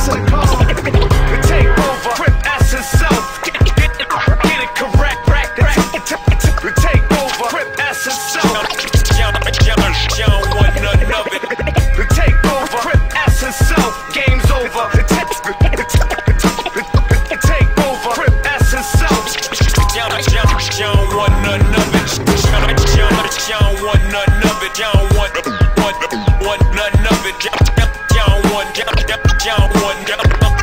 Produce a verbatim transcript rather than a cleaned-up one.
Take over, Crip essence self. Get it correct, take over, Crip essence self. Don't want none of it. Take over, Crip essence self. Game's over. Take over, Crip essence self. Don't want none of it. Don't want none of it. Don't want, want, want none of it. Don't want, don't want.